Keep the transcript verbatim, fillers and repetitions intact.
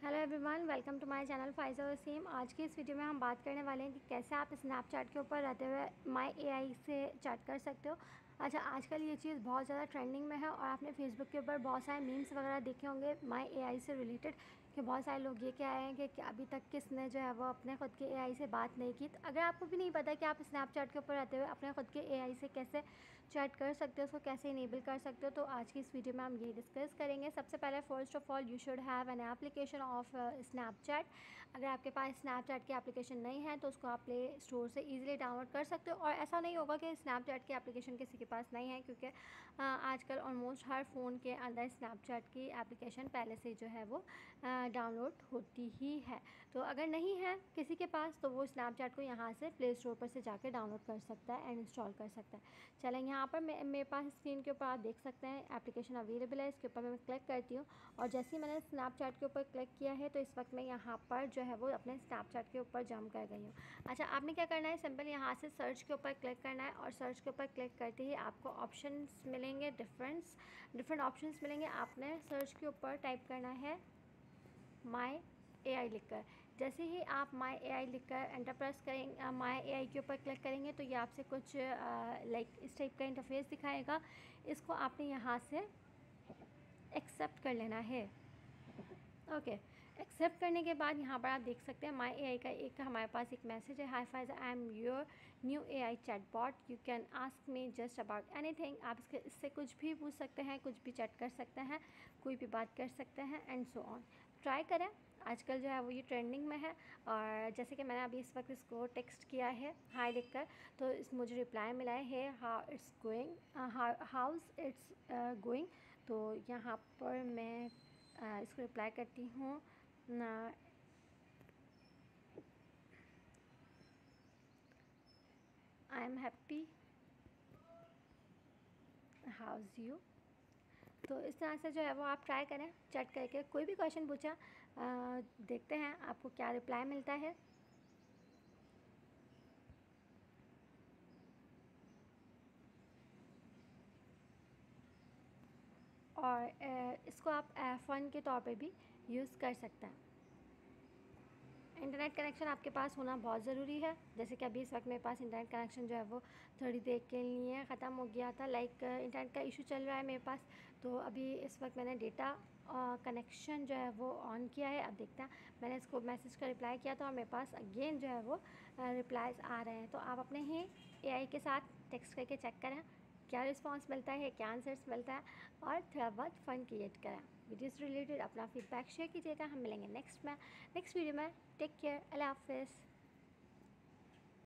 Hello everyone, welcome to my channel Faiza Waseem. आज की इस वीडियो में हम बात करने वाले हैं कि कैसे आप स्नैपचैट के ऊपर रहते हुए माय एआई से चैट कर सकते हो। अच्छा, आजकल ये चीज़ बहुत ज़्यादा ट्रेंडिंग में है और आपने फेसबुक के ऊपर बहुत सारे मीम्स वगैरह देखे होंगे माय एआई से रिलेटेड कि बहुत सारे लोग ये कह रहे हैं कि, कि अभी तक किसने जो है वो अपने ख़ुद के एआई से बात नहीं की। तो अगर आपको भी नहीं पता कि आप स्नैपचैट के ऊपर रहते हुए अपने ख़ुद के एआई से कैसे चैट कर सकते हो, उसको कैसे इनेबल कर सकते हो, तो आज की इस वीडियो में हम ये डिस्कस करेंगे। सबसे पहले first of all you should have an application of Snapchat. अगर आपके पास स्नैपचैट की एप्लीकेशन नहीं है तो उसको आप प्ले स्टोर से इजीली डाउनलोड कर सकते हो। और ऐसा नहीं होगा कि स्नैपचैट की एप्लीकेशन किसी के पास नहीं है, क्योंकि आजकल ऑलमोस्ट हर फ़ोन के अंदर स्नैपचैट की एप्लीकेशन पहले से जो है वो डाउनलोड होती ही है। तो अगर नहीं है किसी के पास तो वो स्नैपचैट को यहाँ से प्ले स्टोर पर से जाकर डाउनलोड कर सकता है एंड इंस्टॉल कर सकता है। चलें, यहाँ पर मे, मेरे पास स्क्रीन के ऊपर आप देख सकते हैं एप्लीकेशन अवेलेबल है। इसके ऊपर मैं क्लिक करती हूँ और जैसे ही मैंने स्नैपचैट के ऊपर क्लिक किया है तो इस वक्त मैं यहाँ पर जो है वो अपने स्नैपचैट के ऊपर जंप कर गई हूँ। अच्छा, आपने क्या करना है, सिंपल यहाँ से सर्च के ऊपर क्लिक करना है और सर्च के ऊपर क्लिक करते ही आपको ऑप्शंस मिलेंगे, डिफरेंस डिफरेंट ऑप्शंस मिलेंगे। आपने सर्च के ऊपर टाइप करना है माय एआई लिखकर। जैसे ही आप माय एआई लिखकर एंटर प्रेस करेंगे, माय एआई के ऊपर क्लिक करेंगे तो ये आपसे कुछ लाइक इस टाइप का इंटरफेस दिखाएगा। इसको आपने यहाँ से एक्सेप्ट कर लेना है। ओके, एक्सेप्ट करने के बाद यहाँ पर आप देख सकते हैं माय एआई का एक हमारे पास एक मैसेज है, hi Faiza, I am your new AI chatbot, you can ask me just about anything. आप इसके इससे कुछ भी पूछ सकते हैं, कुछ भी चैट कर सकते हैं, कोई भी बात कर सकते हैं एंड सो ऑन। ट्राई करें, आजकल जो है वो ये ट्रेंडिंग में है। और जैसे कि मैंने अभी इस वक्त इसको टेक्स्ट किया है हाय लिखकर, तो इस मुझे रिप्लाई मिला है hey how it's going, how's it's going. तो यहाँ पर मैं Uh, इसको रिप्लाई करती हूँ ना, I am happy, how's you. तो इस तरह से जो है वो आप ट्राई करें चैट करके। कोई भी क्वेश्चन पूछा, आ, देखते हैं आपको क्या रिप्लाई मिलता है। और इसको आप फ़न के तौर पे भी यूज़ कर सकते हैं। इंटरनेट कनेक्शन आपके पास होना बहुत ज़रूरी है। जैसे कि अभी इस वक्त मेरे पास इंटरनेट कनेक्शन जो है वो थोड़ी देर के लिए ख़त्म हो गया था। लाइक इंटरनेट का इशू चल रहा है मेरे पास, तो अभी इस वक्त मैंने डेटा कनेक्शन जो है वो ऑन किया है। अब देखते हैं, मैंने इसको मैसेज का रिप्लाई किया था और मेरे पास अगेन जो है वो रिप्लाइज़ आ रहे हैं। तो आप अपने ही एआई के साथ टेक्स्ट करके चेक करें क्या रिस्पॉन्स मिलता है, क्या आंसर्स मिलता है, और थोड़ा बहुत फ़न क्रिएट करें। वीडियो से रिलेटेड अपना फीडबैक शेयर कीजिएगा। हम मिलेंगे नेक्स्ट में नेक्स्ट वीडियो में। टेक केयर, अल्लाह हाफ़िज़।